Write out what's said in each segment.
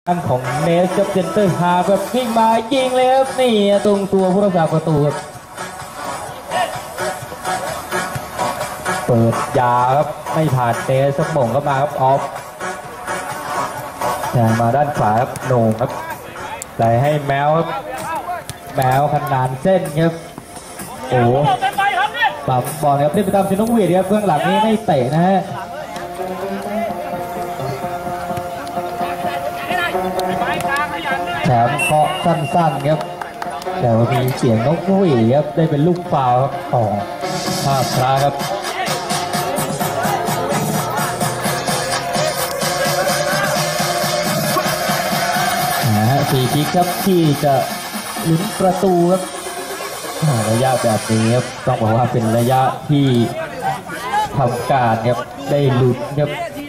อันของเนสกับเซนเตอร์ฮาแบบวิ่งมายิงเลยครับนี่ตรงตัวผู้รักษาประตูครับเปิดยาครับไม่ผ่านเนสมงเข้ามาครับออฟแทงมาด้านขวาครับโหน่งครับใส่ให้แมวครับแมวขนานเส้นครับโอ้ปั๊มบอลครับเล่นไปตามชินกวีดครับเบื้องหลังนี้ไม่เตะนะฮะแถมเคาะสั้นๆครับแต่ว่ามีเสียงนกหวีดครับได้เป็นลูกฟาวครับของท่าพระครับฟรีคิกครับที่จะลุ้นประตูครับระยะแบบนี้ครับต้องบอกว่าเป็นระยะที่ทำการครับได้ลุ้นครับ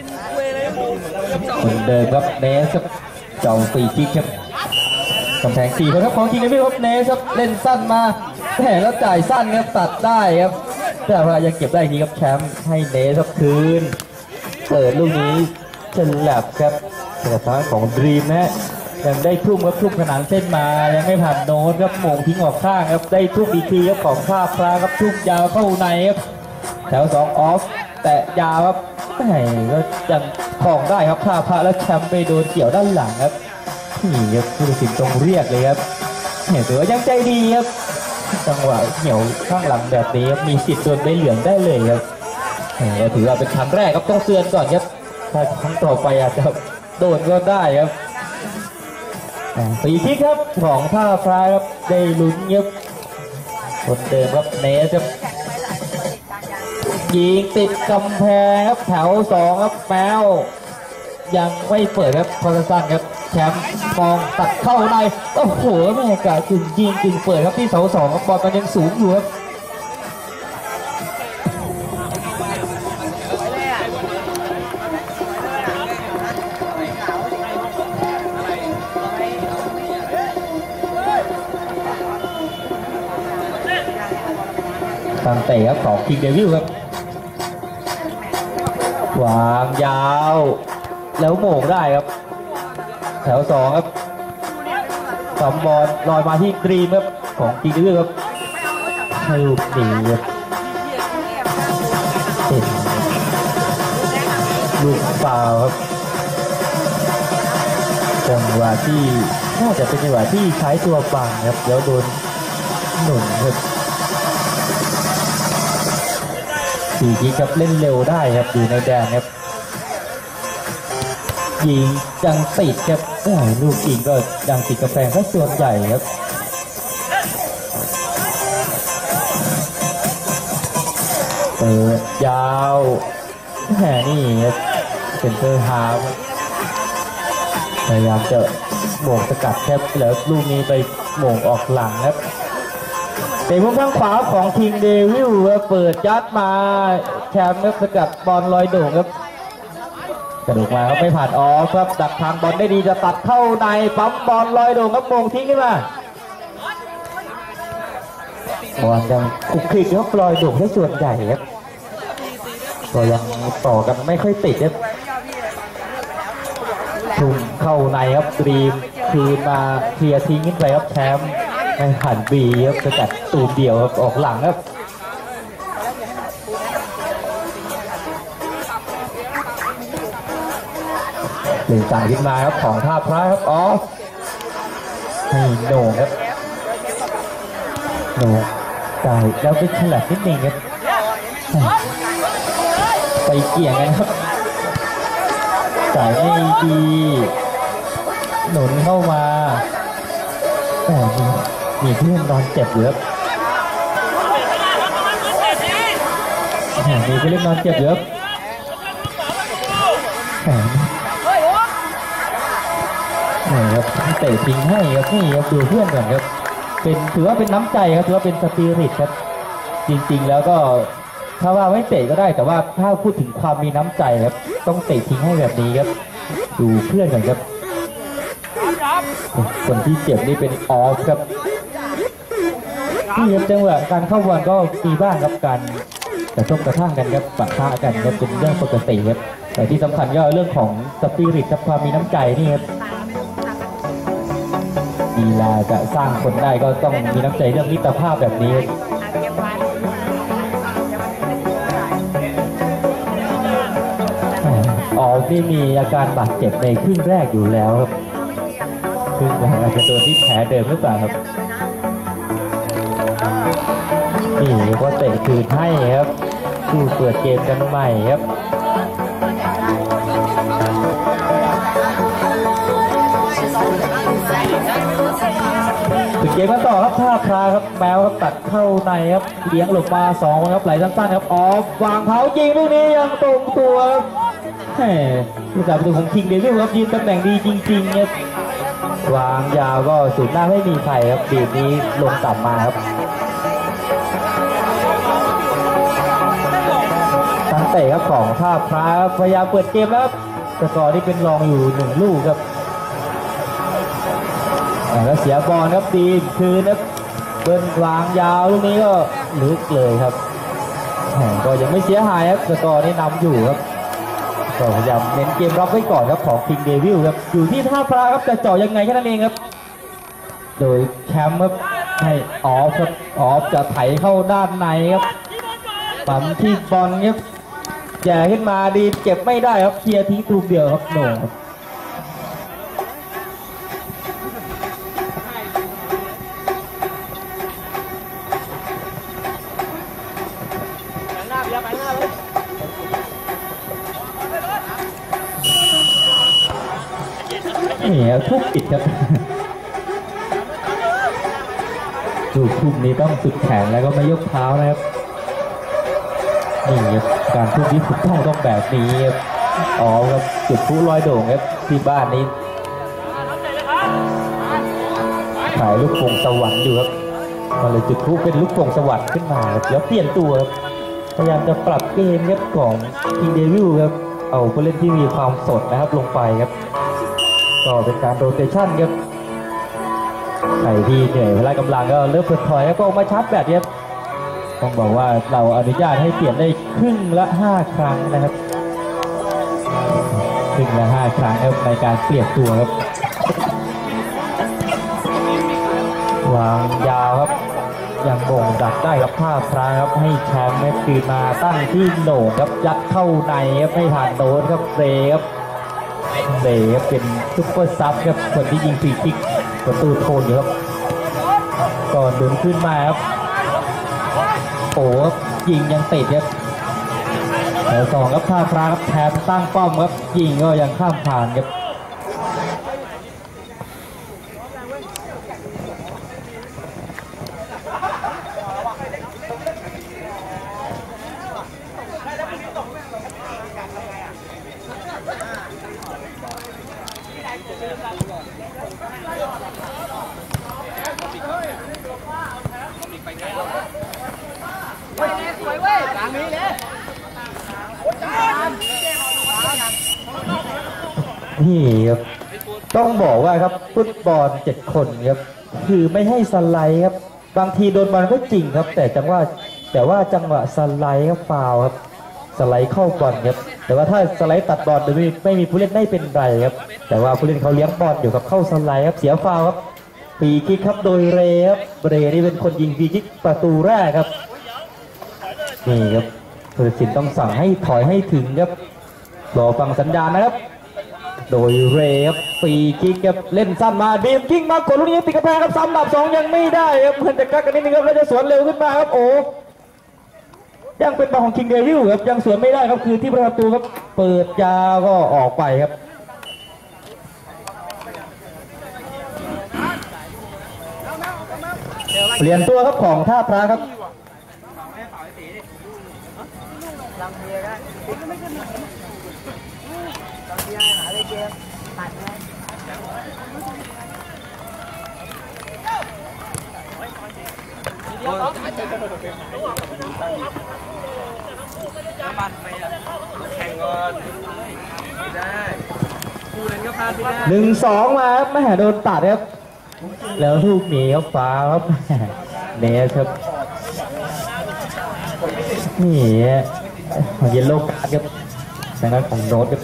เหมือนเดิมครับเนสครับเจ้าฟรีคิกครับกำแพง4ครับของจริงเลยพี่ครับเนสครับเล่นสั้นมาแหมแล้วจ่ายสั้นครับตัดได้ครับแต่ว่ายังเก็บได้ทีครับแชมป์ให้เนสครับคืนเปิดลูกนี้เฉลับครับแต่ทางของดรีมนะยังได้ทุ่มครับทุ่มขนานเส้นมายังไม่ผ่านโน้ตครับโมงทิ้งออกข้างครับได้ทุ่มอีกทีครับของท่าพระครับทุ่มยาวเข้าในครับแถว2ออฟแต่ยาวครับไม่ก็ยังคล้องได้ครับท่าพระแล้วแชมป์ไปโดนเกี่ยวด้านหลังครับนี่ครับผู้ตัดสินตรงเรียกเลยครับเห็นถือว่ายังใจดีครับจังหวะเหนียวข้างหลังแบบนี้มีสิทธิ์โดนใบเหลืองได้เลยครับถือว่าเป็นครั้งแรกครับต้องเตือนก่อนครับถ้าครั้งต่อไปอาจจะโดนก็ได้ครับฟรีคิกครับของท่าพระครับได้ลุ้นครับคนเดิมครับเนสครับยิงติดกำแพงครับแถว2ครับแมวยังไม่เปิดครับพอสั้นครับแชมป์มองตัดเข้าในโอ้โหแม่กะกึ่งยิงกึ่งเปิดครับที่เสา2ครับบอลมันยังสูงอยู่ครับตั้งเตะครับของคิงเดวิลครับวางยาวแล้วโมงได้ครับแถว2ครับสอมบอลลอยมาที่ดรีมครับของคิงเดวิลครับให้ลูกหนีครับเป็นลูกฟาวครับจังหวะที่น่าจะเป็นจังหวะที่ใช้ตัวบังครับแล้วโดนหนุนครับฟรีคิกครับเล่นเร็วได้ครับอยู่ในแดนครับยิงยังติดครับลูกยิงก็ยังติดกระแพงแค่ส่วนใหญ่ครับเปิดยาวนี่ครับเซนเตอร์ฮาร์ฟพยายามจะโหม่งสกัดแคบแล้วลูกนี้ไปโหม่งออกหลังครับเตะมุมทางขวาของคิงเดวิลเปิดยัดมาแชมป์ครับสกัดบอลลอยโด่งครับกระดูกมาครับไม่ผ่านออฟครับดักทางบอลได้ดีจะตัดเข้าในปั๊มบอลลอยโด่งครับโมงทิ้งขึ้นมาบอลยังคุกคิกครับลอยโด่งได้ส่วนใหญ่ครับก็ยังต่อกันไม่ค่อยติดครับทุ่มเข้าในครับดรีมคืนมาเคลียร์ทิ้งขึ้นไปครับแชมป์ไม่ผ่านบีครับจะจัดตูดเดี่ยวครับออกหลังครับหนึ่งสั่งขึ้นมาครับของท่าพระครับอ๋อให้โหน่งครับโหน่งจ่ายแล้วไปฉลับนิดนึงครับไปเกี่ยงกันครับจ่ายไม่ดีหนุนเข้ามาแต่มีเพื่อนนอนเจ็บเยอะมีเพื่อนนอนเจ็บเยอะครับเตะทิ้งให้ครับนี่ครับดูเพื่อนก่อนครับเป็นถือว่าเป็นน้ำใจครับถือว่าเป็นสปิริตครับจริงๆแล้วก็ถ้าว่าไม่เตะก็ได้แต่ว่าถ้าพูดถึงความมีน้ำใจครับต้องเตะทิ้งให้แบบนี้ครับดูเพื่อนก่อนครับคนที่เจ็บนี่เป็นออฟครับที่จังหวะการเข้าบอลก็มีบ้างครับการกระทบกระทั่งกันครับปะทะกันครับเป็นเรื่องปกติครับแต่ที่สำคัญก็เรื่องของสปิริตกับความมีน้ำใจนี่ครับกีฬาจะสร้างคนได้ก็ต้องมีน้ำใจเรื่องมิตรภาพแบบนี้ที่มีอาการบาดเจ็บในครึ่งแรกอยู่แล้วครับครึ่งหลังอาจจะโดนที่แผลเดิมหรือเปล่าครับนี่ก็เตะคืนให้ครับคู่เปิดเกมกันใหม่ครับปิดเกมกันต่อครับท่าพราครับแมวครับตัดเข้าในครับเลี้ยงหลบมา2ครับไหลสั้นๆครับออกวางเท้ายิงลูกนี้ยังตรงตัวครับลูกสาวประตูของคิงเดวิลครับยืนตำแหน่งดีจริงๆครับวางยาวก็สุดหน้าไม่มีใครครับบีบนี้ลงต่ำมาครับตั้งเตะครับของท่าพระพยายามเปิดเกมแล้วสกอร์ที่เป็นรองอยู่1ลูกครับแล้วเสียบอลครับดีคืนครับเบิ้ลวางยาวลูกนี้ก็ลึกเลยครับก็ยังไม่เสียหายครับสกอร์นี่นำอยู่ครับก็พยายามเน้นเกมรับไว้ก่อนครับของคิงเดวิลครับอยู่ที่ท่าพระครับจะเจาะยังไงแค่นั้นเองครับโดยแชมป์ครับให้ออฟครับออฟจะไถเข้าด้านในครับปั๊มที่บอลครับแย่ขึ้นมาดีเก็บไม่ได้ครับเคลียร์ทิ้งลูกเดียวครับโหน่งนี่ทุบปิดครับลูกทุบนี้ต้องสุดแขนแล้วก็ไม่ยกเท้านะครับนี่ครับการทุบที่ถูกต้องแบบนี้ครับอ๋อครับจุดพลุลอยโด่งครับที่บ้านนี้ถ่ายลูกโป่งสวรรค์อยู่ครับมาเลยจุดพลุเป็นลูกโป่งสวรรค์ขึ้นมาครับแล้วเปลี่ยนตัวครับพยายามจะปรับเกมครับของคิงเดวิลครับเอาผู้เล่นที่มีความสดนะครับลงไปครับก็เป็นการโรเตชั่นครับใครที่เหนื่อยพละกำลังก็เริ่มเปิดถอยแล้วก็มาชาร์จแบบนี้ต้องบอกว่าเราอนุญาตให้เปลี่ยนได้ครึ่งละ5 ครั้งนะครับครึ่งละ5 ครั้งครับในการเปลี่ยนตัวครับวางยาวครับยังบ่งดักได้ครับท่าพระครับให้แชมป์คืนมาตั้งที่โหน่งครับยัดเข้าในครับไม่ผ่านโดนครับเรครับเล่เป็นซุปเปอร์ซับครับคนที่ยิงฟรีคิกประตูโทนอยู่ครับก่อนดึงขึ้นมาครับโอ้ยิงยังติดครับแล้ว2ครับท่าพระครับแทนตั้งป้อมครับยิงก็ยังข้ามผ่านครับนี่ครับต้องบอกว่าครับฟุตบอล7 คนครับคือไม่ให้สไลด์ครับบางทีโดนบอลก็จริงครับแต่ว่าจังหวะสไลด์ครับฟาวครับสไลด์เข้าบอลครับแต่ว่าถ้าสไลด์ตัดบอลโดยไม่มีผู้เล่นไม่เป็นไรครับแต่ว่าผู้เล่นเขาเลี้ยงบอลอยู่กับเข้าสไลด์ครับเสียฟาวครับฟรีคิกครับโดยเรครับเรนี่เป็นคนยิงฟรีคิกประตูแรกครับนี่ครับผู้ตัดสินต้องสั่งให้ถอยให้ถึงครับรอฟังสัญญาณนะครับโดยเรครับฟรีคิกครับเล่นสั้นมาบีมคิกมากดลูกนี้ติดกระแพงครับซ้ำดับ2ยังไม่ได้ครับเหมือนจะกักกันนิดนึงครับแล้วจะสวนเร็วขึ้นมาครับโอ้ยังเป็นบอลของคิงเดวิลครับยังสวนไม่ได้ครับคือที่ประตูครับเปิดยาวก็ออกไปครับเปลี่ยนตัวครับของท่าพระครับ1-2มาครับแม่โดนตัดครับแล้วลูกหนีครับฟ้าครับเนสครับนี่เยลโล่การ์ดครับทางด้านของโน้ตครับ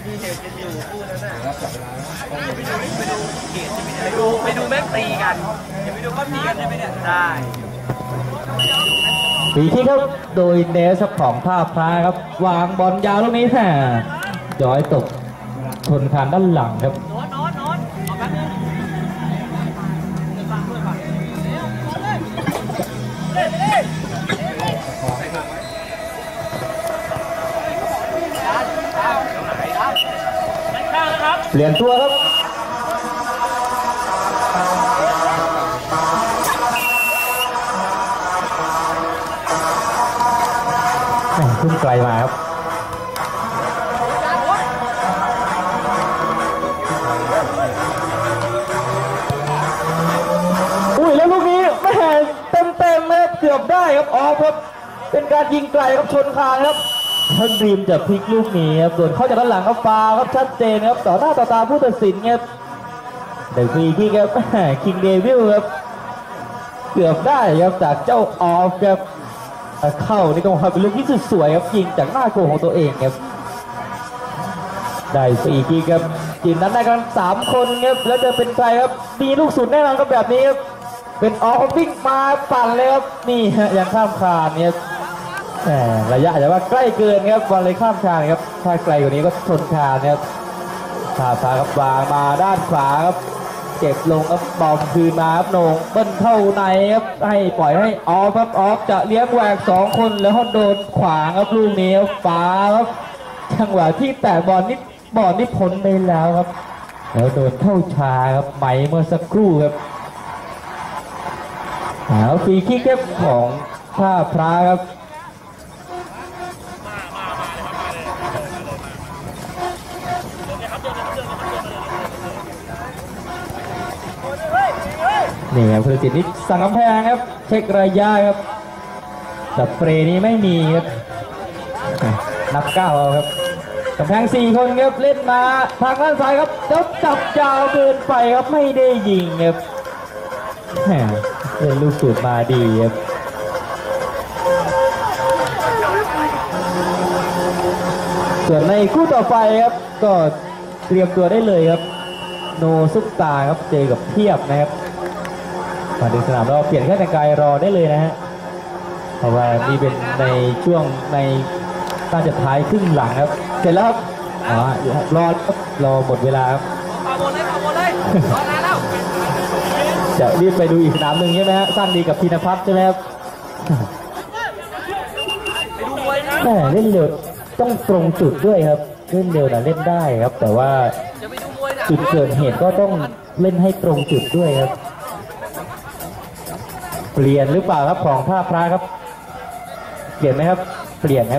ไปดูแม่งตีกันไปดูเขาตีกันใช่ไหมเนี่ยได้ปีที่ครับโดยเนสของท่าพระครับวางบอลยาวลูกนี้แหมย้อยตกชนคานด้านหลังครับเปลี่ยนตัวครับขึ้นไกลมาครับอุ้ยแล้วลูกนี้แม่เต็มเลยเกือบได้ครับออฟครับเป็นการยิงไกลครับชนคานครับท่านดีมจะพลิกลูกนี้ครับส่วนเข้าจากด้านหลังครับฟาวครับชัดเจนครับต่อหน้าต่อตาผู้ตัดสินครับเดฟรีที่ครับคิงเดวิลครับเกือบได้ครับจากเจ้าออฟครับเข้านี่ก็เป็นลูกที่สุดสวยครับยิงจากหน้าโกของตัวเองครับได้4 ทีครับทีมนั้นได้กัน3 คนครับแล้วจะเป็นใครครับมีลูกสุดแน่นอนครับแบบนี้ครับเป็นออฟวิ่งมาปั่นเลยครับนี่ฮะยังข้ามคานเนี่ยระยะอาจจะว่าใกล้เกินครับบอลเลยข้ามคานครับถ้าไกลกว่านี้ก็ชนคานครับขาซ้ายครับวางมาด้านขวาครับเก็บลงครับบอลคืนมาครับโหน่งเบิ้ลเข้าในครับให้ปล่อยให้ออฟครับออฟจะเลี้ยงแหวก2 คนแล้วโดนขวางครับลูกนี้ครับฟ้าครับจังหวะที่แต่บอลนี่พ้นไปแล้วครับแล้วโดนเข้าชาครับไหมเมื่อสักครู่ครับฟรีคิกเก็บของท่าพระครับนี่ครับผู้ตัดสินนี่สั่งกำแพงครับเช็คระยะครับแต่เปรย์นี้ไม่มีครับนับ9เอาครับกำแพง4 คนครับเล่นมาทางด้านซ้ายครับแล้วจับยาวเกินไปครับไม่ได้ยิงครับเล่นลูกสูตรมาดีครับส่วนในคู่ต่อไปครับก็เตรียมตัวได้เลยครับโนซุปตาครับเจอกับเทียบนะครับมาถึงสนามเราเปลี่ยนแค่แต่งกายรอได้เลยนะฮะเพราะว่านี่เป็นในช่วงในการจะท้ายครึ่งหลังครับเสร็จแล้วครับรอหมดเวลาครับมาหมดเลยรอนานแล้วจะรีบไปดูอีกสนามหนึ่งใช่ไหมฮะสร้างดีกับพีนพัฒน์ใช่ไหมครับเล่นเร็วต้องตรงจุดด้วยครับเล่นเร็วนะเล่นได้ครับแต่ว่าจุดเกิดเหตุก็ต้องเล่นให้ตรงจุดด้วยครับเปลี่ยนหรือเปล่าครับของท่าพระครับเปลี่ยนไหมครับเปลี่ยนครับ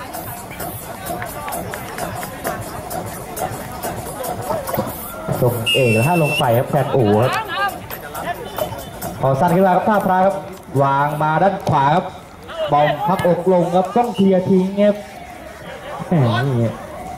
ตรงเอกถ้าลงไปครับแทนโอ้ครับขอสั้นขึ้นมาครับท่าพระครับวางมาด้านขวาครับบอลพักอกลงครับต้องเคลียร์ทิ้งครับนี่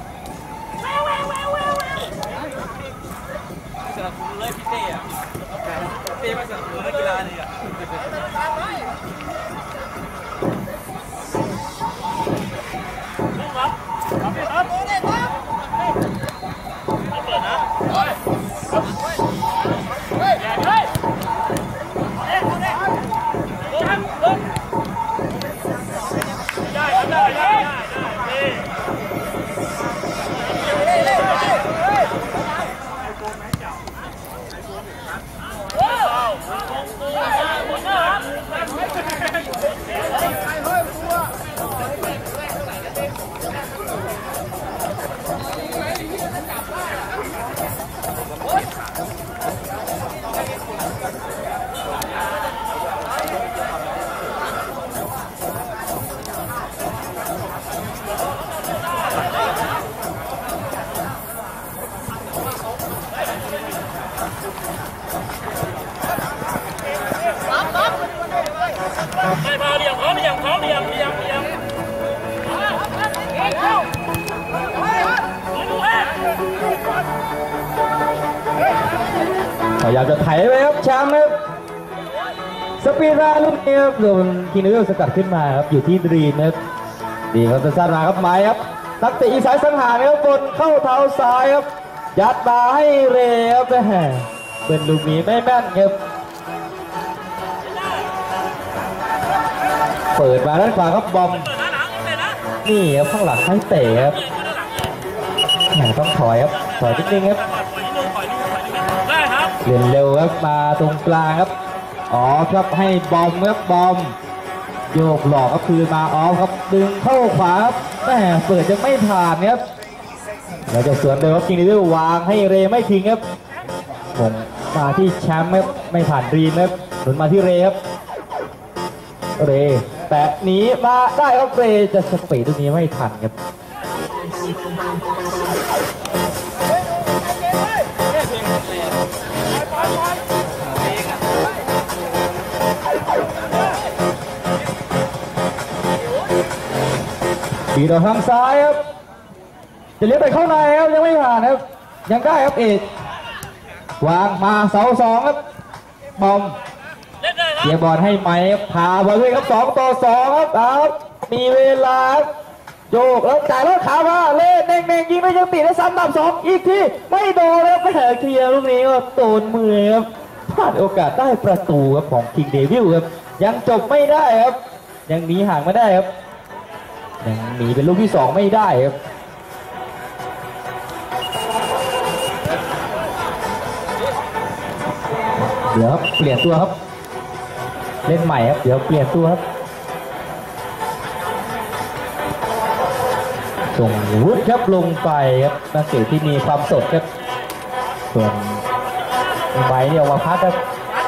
พยายามจะไถไปครับแชมป์ครับสปีดราลูกนี้ครับโดนคินเนอร์สกัดขึ้นมาครับอยู่ที่ดรีมครับดีครับสั้นมาครับไม้ครับนักเตะอีสานสังหารครับบนเข้าเท้าซ้ายครับยัดมาให้เรครับเป็นลูกนี้ไม่แม่นครับเปิดมาด้านขวาครับบอมนี่ครับข้างหลังให้เตะครับต้องถอยครับถอยนิดนึงครับเล่นเร็วครับมาตรงกลางครับอ๋อครับให้บอมครับบอมโยกหลอกครับคืนมาอ๋อครับดึงเข้าขวาครับเปิดยังไม่ผ่านครับแล้วจะสวนเร็วครับคิงดิววางให้เรไม่ทิ้งครับผมมาที่แชมป์ครับไม่ผ่านรีมครับหนุนมาที่เรครับเรแตะหนีมาได้ครับเรจะสปีดตรงนี้ไม่ทันครับบีดออกทางซ้ายครับจะเลี้ยงไปเข้าในครับยังไม่ผ่านครับยังได้ครับเอกวางมาเสาสองครับบอมเสียบอลให้ไหมพาบอลด้วยครับ2-2ครับมีเวลาโยกแล้วจ่ายแล้วขามาเล่นเน่งยิงไม่ยังติดแล้วซ้ำดับ2อีกทีไม่โดนแล้วไม่เคลียร์ลูกนี้ก็โดนมือครับพลาดโอกาสได้ประตูครับของคิงเดวิลครับยังจบไม่ได้ครับยังหนีห่างไม่ได้ครับยังหนีเป็นลูกที่2ไม่ได้ครับเดี๋ยวเปลี่ยนตัวครับเล่นใหม่ครับเดี๋ยวเปลี่ยนตัวครับส่งวุฒิครับลงไปครับนักเตะที่มีความสดครับส่วนใบเนี่ยออกมาพักครับ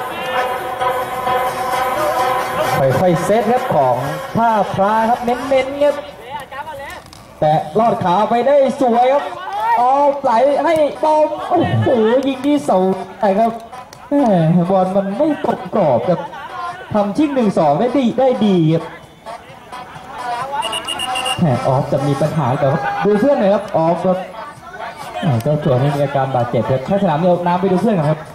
ค่อยๆเซตครับของท่าพระครับเน้นๆครับแต่ลอดขาไปได้สวยครับเอาไหลให้บอมโอ้โหยิงที่เสาไหนครับบอลมันไม่ตกกรอบครับทำชิ่ง1-2ได้ดีครับออฟจะมีปัญหาแต่ดูเพื่อนหน่อยครับออฟครับเจ้าตัวนี้มีอาการบาดเจ็บครับถ้าสนามเดียวน้ำไปดูเพื่อนกันครับ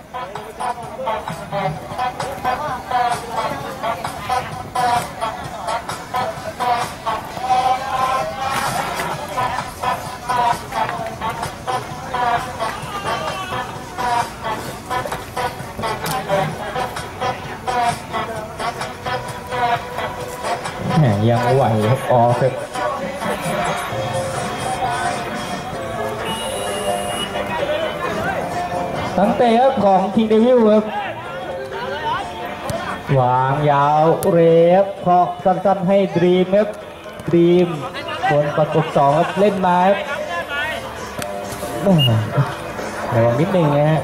ยังไหวครับออกครับตั้งเตะครับของคิงเดวิลครับวางยาวเรฟเคาะสั้นๆให้ดรีมครับดรีมคนประกบ2ครับเล่นมาครับระวังนิดนึงนะฮะ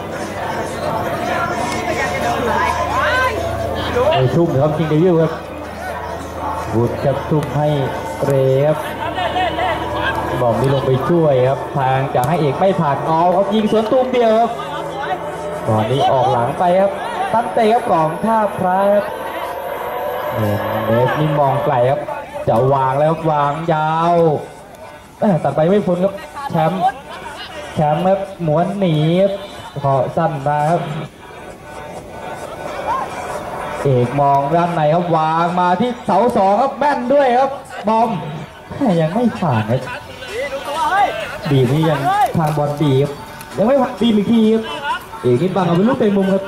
ไปทุ่มครับคิงเดวิลครับบุดจะทุ่มให้เรฟบอมนี่ลงไปช่วยครับทางจากให้เอกไม่ผ่านออกยิงสวนตูมเดียวครับตอนนี้ออกหลังไปครับตั้งเตะครับของท่าพระครับเนสนี่มองไกลครับจะวางแล้ววางยาวตัดไปไม่พ้นครับแชมป์ครับหมวนหนีขอสั้นมาครับเอกมองด้านในครับวางมาที่เสา2ครับแม่นด้วยครับบอมยังไม่ผ่านครับบีนี่ยังทางบอลบีครับยังไม่ผ่านบีอีกทีครับเอกนี่บังเอาเป็นลูกเตะมุมครับ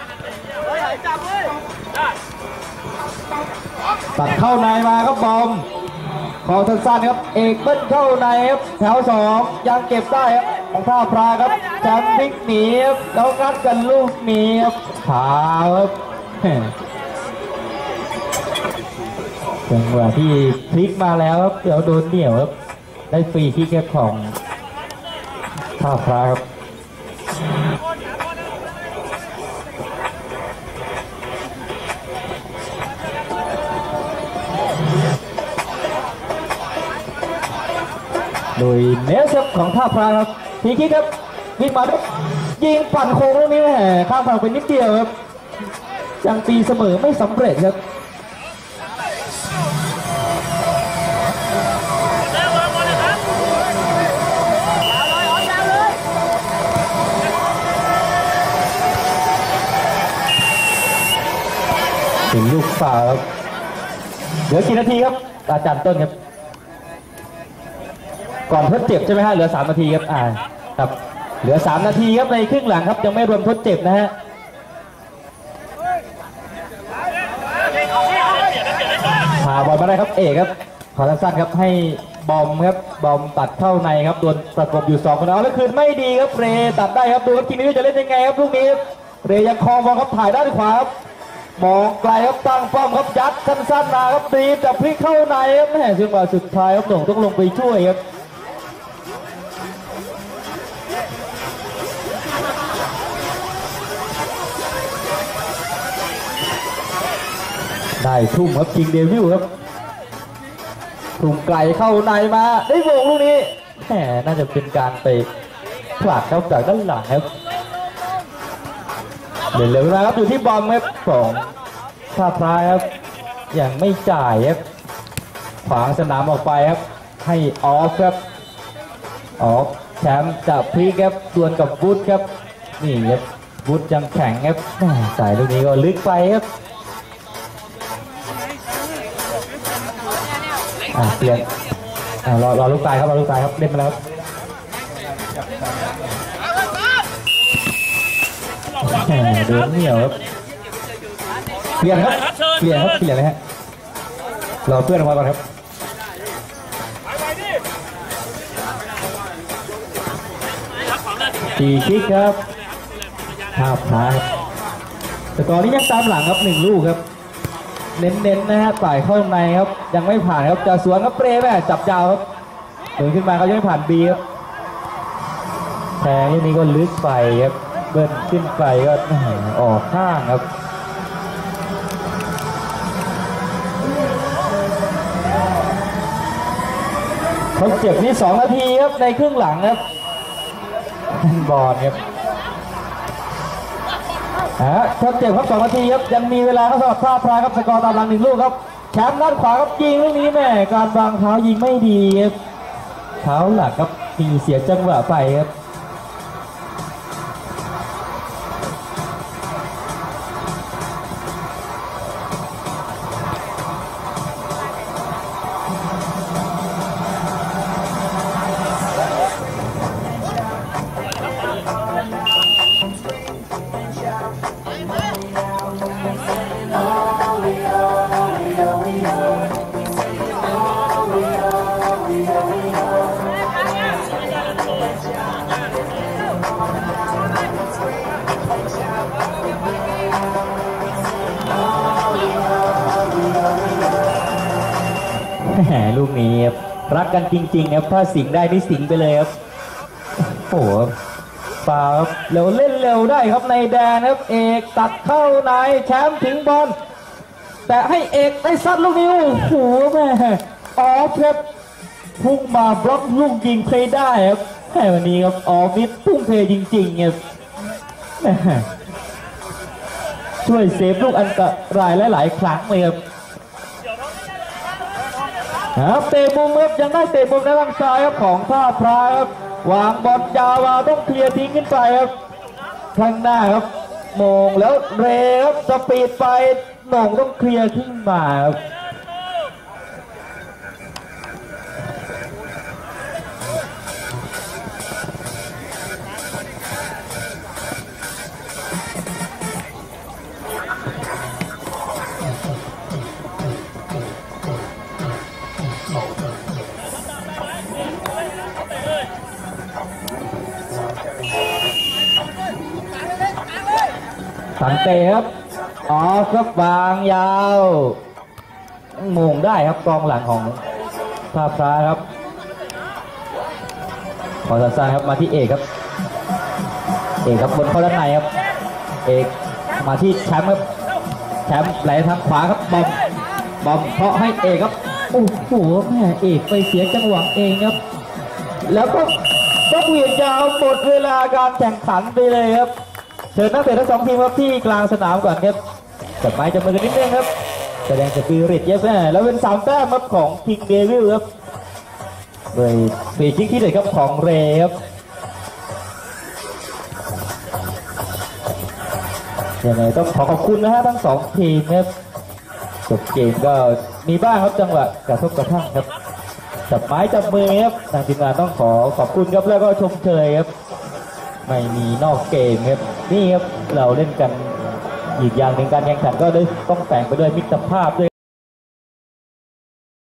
ตัดเข้าในมาครับบอมขอสั้นๆครับเอกเบิ้ลเข้าในครับแถว2ยังเก็บได้ครับของท่าพระครับแชมป์พลิกหนีครับแล้วงัดกันลูกหนีครับขาครับจังหวะที่พลิกมาแล้วครับเดี๋ยวโดนเหนี่ยวครับได้ฟรีคิกของท่าพระครับโดยเนสของท่าพระครับฟรีคิกครับวิ่งมายิงปั่นโค้งตรงนี้แหมข้ามฝั่งไปนิดเดียวครับยังตีเสมอไม่สำเร็จครับถึงลูกฝ่าครับเหลือกี่นาทีครับอาจารย์ต้นครับก่อนทดเจ็บใช่ไหมฮะเหลือ3 นาทีครับครับเหลือ3 นาทีครับในครึ่งหลังครับยังไม่รวมทดเจ็บนะฮะพาบอลมาได้ครับเอกครับขอสั้นๆครับให้บอมครับบอมตัดเข้าในครับโดนประกบอยู่2 คนเอาแล้วคืนไม่ดีครับเรตัดได้ครับดูครับทีนี้จะเล่นยังไงครับลูกนี้เรยังคลองบอลครับถ่ายด้านขวาครับมองไกลครับตั้งป้อมครับยัดสั้นๆมาครับตีจับพลิกเข้าในครับแม่จังหวะสุดท้ายครับหน่งต้องลงไปช่วยครับได้ทุ่มครับคิงเดวิลครับทุ่มไกลเข้าในมาได้โมงลูกนี้แหมน่าจะเป็นการไปผลักเข้าจากด้านหลังครับเร็วๆนะครับอยู่ที่บอมครับของท่าพระครับยังไม่จ่ายครับขวางสนามออกไปครับให้ออฟครับออฟแชมป์จะพลิกครับดวลกับวุฒครับนี่ครับวุฒยังแข็งครับสายลูกนี้ก็ลึกไปครับเปลี่ยนรอลูกตายครับรอลูกตายครับเล่นมาแล้วเดินเหนียวครับเปลี่ยนครับเปลี่ยนเลยฮะรอเพื่อนออกมาก่อนครับตีคิกครับภาพช้าครับแต่ตอนนี้ยังตามหลังครับ1 ลูกครับเน้นนะฮะต่ายเข้าในครับยังไม่ผ่านครับจะสวนครับเปรย์แม่จับยาวครับเดินขึ้นมาเขายังไม่ผ่านบีครับแทงที่นี้ก็ลึกไปครับเบิ้ลขึ้นไปก็ออกข้างครับเขาเจ็บนี่2 นาทีครับในครึ่งหลังครับบอลครับทดเจ็บครับ2 นาทีครับยังมีเวลาครับสำหรับท่าพระครับสกอร์ตามหลัง1 ลูกครับแชมป์ด้านขวาครับยิงลูกนี้แม่การวางเท้ายิงไม่ดีครับเท้าหลักครับมีเสียจังหวะไปครับลูกนี้รักกันจริงๆครับถ้าสิงได้นี่สิงไปเลยครับโอ้โหฟาวครับเร็วเล่นเร็วได้ครับในแดนครับเอกตัดเข้าในแชมป์ถึงบอลแต่ให้เอกได้ซัดลูกนี้โอ้โหแม่ออฟครับพุ่งมาบล็อกลูกยิงเพลย์ได้ครับแค่วันนี้ครับออฟนี่พุ่งเพลย์จริงๆครับช่วยเซฟลูกอันตรายหลายๆครั้งเลยครับเตะมุมครับยังได้เตะมุมในทางซ้ายครับของท่าพระครับวางบอลยาวมาต้องเคลียร์ทิ้งขึ้นไปครับข้างหน้าครับมงแล้วเรครับสปีดไปหน่งต้องเคลียร์ขึ้นมาครับสังเตครับอ๋อครับวางยาวมงได้ครับกองหลังของท่าพระครับขอสั้นๆครับมาที่เอกครับเอกครับบนเข้าด้านในครับเอกมาที่แชมป์ครับแชมป์ไหลทางขวาครับบอมเพาะให้เอกครับโอ้โหแม่เอกไปเสียจังหวะเองครับแล้วก็ต้องเหวี่ยงยาวหมดเวลาการแข่งขันไปเลยครับเชิญนักเตะทั้ง2 ทีมครับที่กลางสนามก่อนครับจับไม้จับมือกันนิดนึงครับแสดงสปิริตเยอะแม่แล้วเป็น3 แต้มครับของคิงเดวิลครับเลยฟรีคิกที่เด็ดครับของเรครับยังไงต้องขอขอบคุณนะฮะทั้ง2 ทีมครับจบเกมก็มีบ้างครับจังหวะกระทบกระทั่งครับจับไม้จับมือครับทางทีมงานต้องขอบคุณครับแล้วก็ชมเชยครับไม่มีนอกเกมครับนี่ครับเราเล่นกันอีกอย่างหนึ่งการแข่งขันก็ต้องแต่งไปด้วยมิตรภาพด้วย